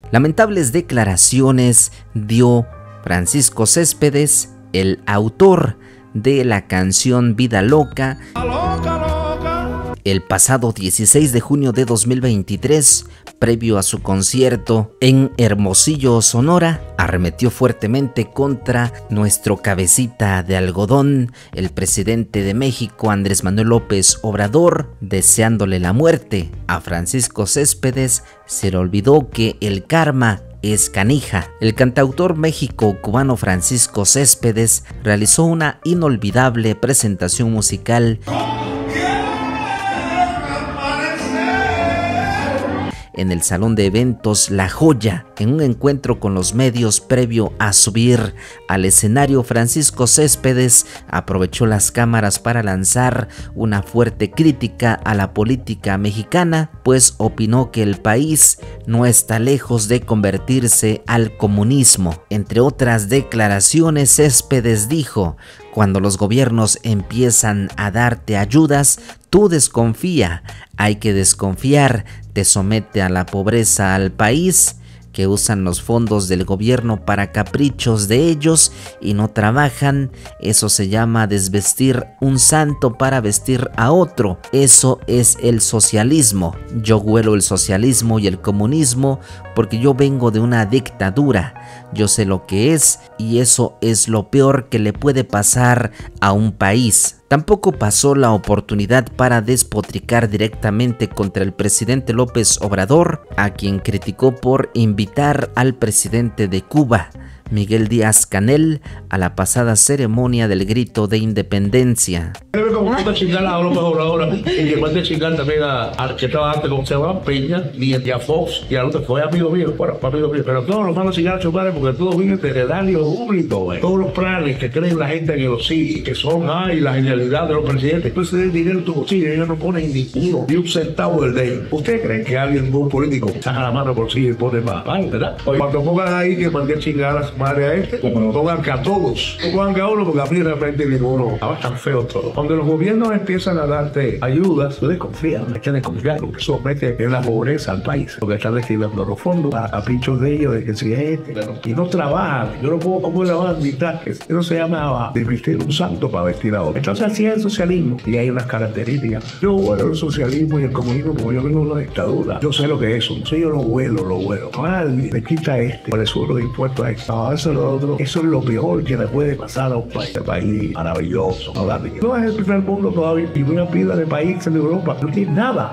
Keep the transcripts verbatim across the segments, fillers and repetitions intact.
Lamentables declaraciones dio Francisco Céspedes, el autor de la canción Vida Loca, el pasado dieciséis de junio de dos mil veintitrés, previo a su concierto en Hermosillo, Sonora. Arremetió fuertemente contra nuestro cabecita de algodón, el presidente de México, Andrés Manuel López Obrador, deseándole la muerte. A Francisco Céspedes se le olvidó que el karma es canija. El cantautor méxico-cubano Francisco Céspedes realizó una inolvidable presentación musical en el salón de eventos La Joya. En un encuentro con los medios previo a subir al escenario, Francisco Céspedes aprovechó las cámaras para lanzar una fuerte crítica a la política mexicana, pues opinó que el país no está lejos de convertirse al comunismo. Entre otras declaraciones, Céspedes dijo: cuando los gobiernos empiezan a darte ayudas, tú desconfía, hay que desconfiar, te somete a la pobreza al país, que usan los fondos del gobierno para caprichos de ellos y no trabajan. Eso se llama desvestir un santo para vestir a otro. Eso es el socialismo. Yo huelo el socialismo y el comunismo porque yo vengo de una dictadura. Yo sé lo que es y eso es lo peor que le puede pasar a un país. Tampoco pasó la oportunidad para despotricar directamente contra el presidente López Obrador, a quien criticó por invitar al presidente de Cuba, Miguel Díaz-Canel, a la pasada ceremonia del grito de independencia. Como no te chingar a López Obrador y que mande chingar también a que estaba antes, como se llama Peña, ni a Fox, y a otro fue amigo mío, bueno, amigo mío, pero todos los mandan a chingar a Chupare porque todo viene de heredario público, güey. Todos los planes que creen la gente que los sigue, que son, ay, la genialidad de los presidentes. Entonces el dinero en tu bolsillo, ellos no ponen ni uno, ni un centavo del de ellos. ¿Ustedes creen que alguien, un político, saca la mano por sí y pone más? Ay, ¿verdad? Oye, cuando pongan ahí que mande a chingar a su madre a este, como lo pongan que a todos, no pongan que a uno, porque a mí realmente ninguno, estaba tan feo todo. Cuando los gobiernos empiezan a darte ayudas, tú desconfías, hay que desconfiar, porque eso mete en la pobreza al país, porque están recibiendo los fondos a caprichos de ellos, de que si es este, y no trabajan. Yo no puedo, ¿cómo le van a invitar? Eso se llama desvestir un santo para vestir a otro. Entonces así es el socialismo, y hay unas características. Yo huelo el socialismo y el comunismo como yo vengo de una dictadura. Yo sé lo que es eso, entonces yo lo huelo, lo huelo. Ah, le quita este, por el suelo de impuestos a esto, eso es lo otro. Eso es lo peor que le puede pasar a un país, un país maravilloso. No, no es el primer mundo todavía, y una pila de países de Europa, no tiene nada.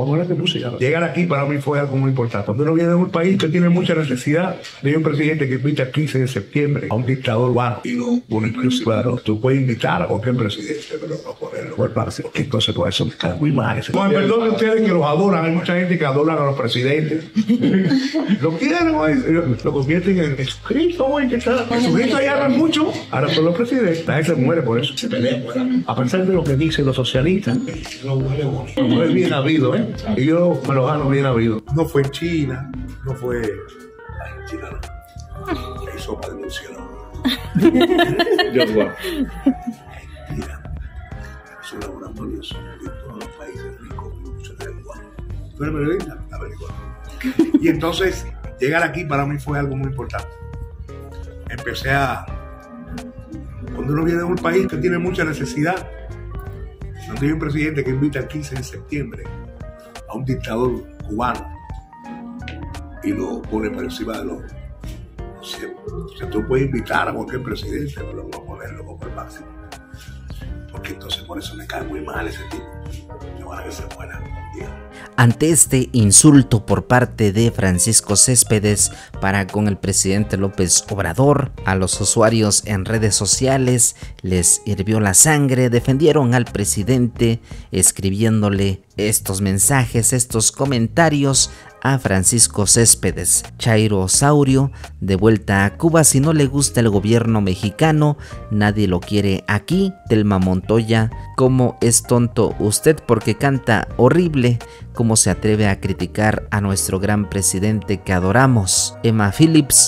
Llegar aquí para mí fue algo muy importante. Cuando uno viene de un país que tiene mucha necesidad, de un presidente que invita el quince de septiembre a un dictador cubano y no un ciudadano, tú puedes invitar a cualquier presidente, pero no poderlo por parte, porque entonces todo eso me cae muy mal. Con el perdón de ustedes que los adoran, hay mucha gente que adoran a los presidentes. Lo quieren, güey, lo convierten en Jesucristo, güey, que está. Jesucristo ahí hablan mucho, ahora son los presidentes, la gente muere por eso, se pelea. A pesar de lo que dicen los socialistas, no muere bonito, no muere bien habido, ¿eh? Y yo me lo gano bien habido. No fue en China, no fue en China, no. Hay sopa de murciélago. Dios guarde. Mira, es un laboratorio de todos los países ricos y muchos de lenguas. ¿Tú eres periodista? Averiguado. Y entonces, llegar aquí para mí fue algo muy importante. Empecé a... Cuando uno viene de un país que tiene mucha necesidad, donde hay un presidente que invita el quince de septiembre a un dictador cubano y lo pone por encima de los... O sea, o sea, tú puedes invitar a cualquier presidente, pero no ponerlo como el máximo. Porque entonces por eso me cae muy mal ese tipo. Que van a que se muera. Ante este insulto por parte de Francisco Céspedes para con el presidente López Obrador, a los usuarios en redes sociales les hirvió la sangre, defendieron al presidente escribiéndole estos mensajes, estos comentarios a Francisco Céspedes. Chairo Saurio, de vuelta a Cuba, si no le gusta el gobierno mexicano, nadie lo quiere aquí. Telma Montoya, ¿cómo es tonto usted porque canta horrible? ¿Cómo se atreve a criticar a nuestro gran presidente que adoramos? Emma Phillips,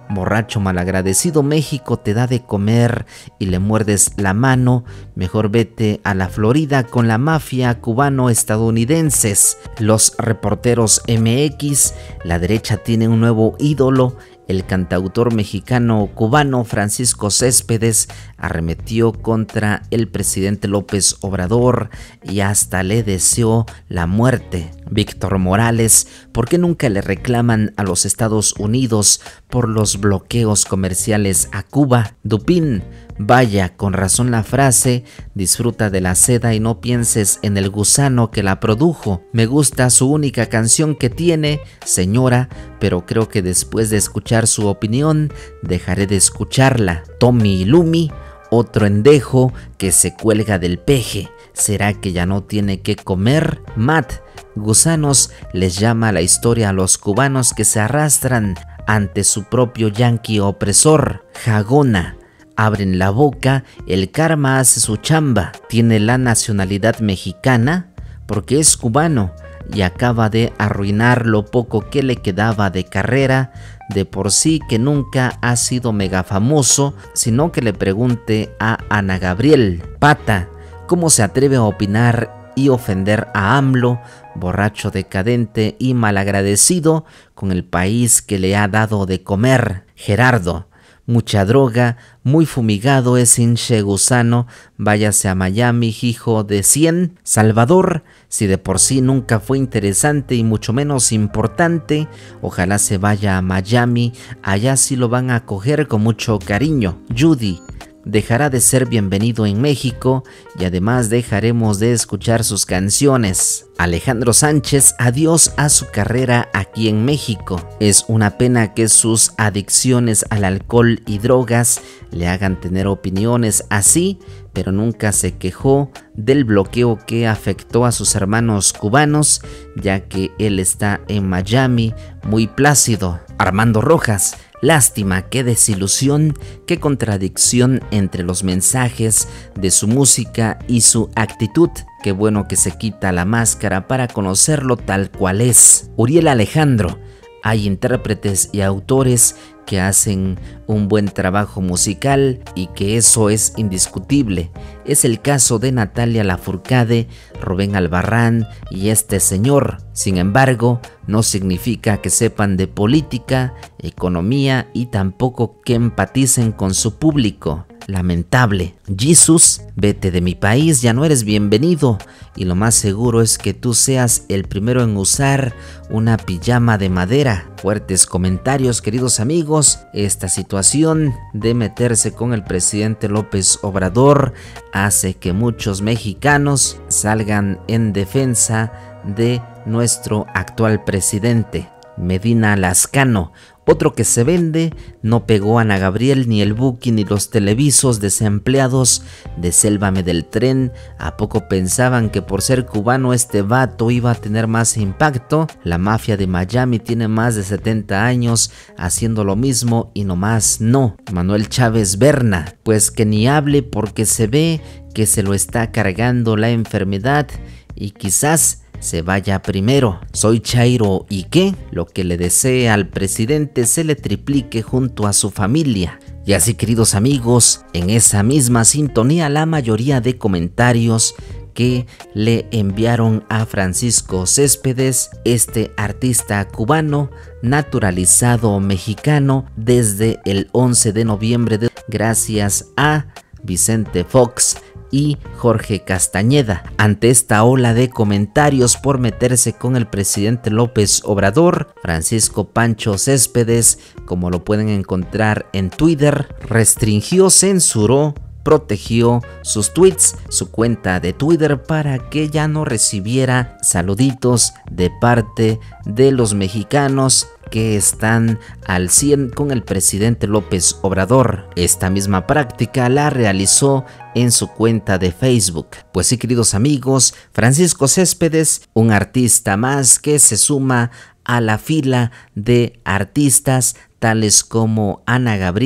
borracho malagradecido, México te da de comer y le muerdes la mano, mejor vete a la Florida con la mafia cubano-estadounidenses. Los reporteros M X, la derecha tiene un nuevo ídolo. El cantautor mexicano-cubano Francisco Céspedes arremetió contra el presidente López Obrador y hasta le deseó la muerte. Víctor Morales, ¿por qué nunca le reclaman a los Estados Unidos por los bloqueos comerciales a Cuba? Dupin, vaya, con razón la frase, disfruta de la seda y no pienses en el gusano que la produjo. Me gusta su única canción que tiene, señora, pero creo que después de escuchar su opinión, dejaré de escucharla. Tommy Lumi, otro endejo que se cuelga del peje. ¿Será que ya no tiene que comer? Matt, gusanos les llama la historia a los cubanos que se arrastran ante su propio yanqui opresor. Jagona, abren la boca, el karma hace su chamba. Tiene la nacionalidad mexicana porque es cubano y acaba de arruinar lo poco que le quedaba de carrera. De por sí que nunca ha sido mega famoso, sino que le pregunte a Ana Gabriel. Pata, ¿cómo se atreve a opinar y ofender a AMLO, borracho decadente y malagradecido con el país que le ha dado de comer? Gerardo, mucha droga, muy fumigado es hinche gusano, váyase a Miami, hijo de cien. Salvador, si de por sí nunca fue interesante y mucho menos importante, ojalá se vaya a Miami, allá sí lo van a acoger con mucho cariño. Judy, dejará de ser bienvenido en México y además dejaremos de escuchar sus canciones. Alejandro Sánchez, adiós a su carrera aquí en México. Es una pena que sus adicciones al alcohol y drogas le hagan tener opiniones así, pero nunca se quejó del bloqueo que afectó a sus hermanos cubanos, ya que él está en Miami muy plácido. Armando Rojas, lástima, qué desilusión, qué contradicción entre los mensajes de su música y su actitud. Qué bueno que se quita la máscara para conocerlo tal cual es. Uriel Alejandro, hay intérpretes y autores que hacen un buen trabajo musical y que eso es indiscutible. Es el caso de Natalia Lafourcade, Rubén Albarrán y este señor. Sin embargo, no significa que sepan de política, economía y tampoco que empaticen con su público. Lamentable. Jesus, vete de mi país, ya no eres bienvenido y lo más seguro es que tú seas el primero en usar una pijama de madera. Fuertes comentarios, queridos amigos. Esta situación de meterse con el presidente López Obrador hace que muchos mexicanos salgan en defensa de nuestro actual presidente. Medina Lascano, otro que se vende, no pegó a Ana Gabriel ni el Buki ni los televisos desempleados de Sélvame del Tren. ¿A poco pensaban que por ser cubano este vato iba a tener más impacto? La mafia de Miami tiene más de setenta años haciendo lo mismo y nomás no. Manuel Chávez Berna, pues que ni hable porque se ve que se lo está cargando la enfermedad y quizás se vaya primero. Soy Chairo y que lo que le desee al presidente se le triplique junto a su familia. Y así, queridos amigos, en esa misma sintonía la mayoría de comentarios que le enviaron a Francisco Céspedes, este artista cubano naturalizado mexicano desde el once de noviembre de... gracias a Vicente Fox y Jorge Castañeda. Ante esta ola de comentarios por meterse con el presidente López Obrador, Francisco Pancho Céspedes, como lo pueden encontrar en Twitter, restringió, censuró, protegió sus tweets, su cuenta de Twitter, para que ya no recibiera saluditos de parte de los mexicanos que están al cien con el presidente López Obrador. Esta misma práctica la realizó en su cuenta de Facebook. Pues sí, queridos amigos, Francisco Céspedes, un artista más que se suma a la fila de artistas tales como Ana Gabriel,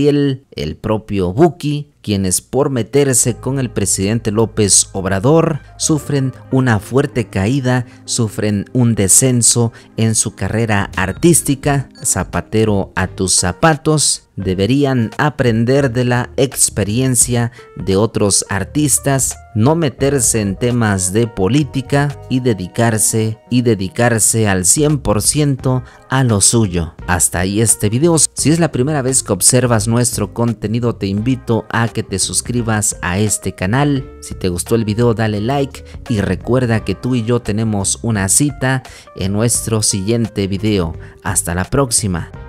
el propio Buki, quienes por meterse con el presidente López Obrador sufren una fuerte caída, sufren un descenso en su carrera artística. Zapatero a tus zapatos. Deberían aprender de la experiencia de otros artistas, no meterse en temas de política y dedicarse y dedicarse al cien por ciento a lo suyo. Hasta ahí este video. Si es la primera vez que observas nuestro contenido, te invito a que te suscribas a este canal. Si te gustó el video, dale like y recuerda que tú y yo tenemos una cita en nuestro siguiente video. Hasta la próxima.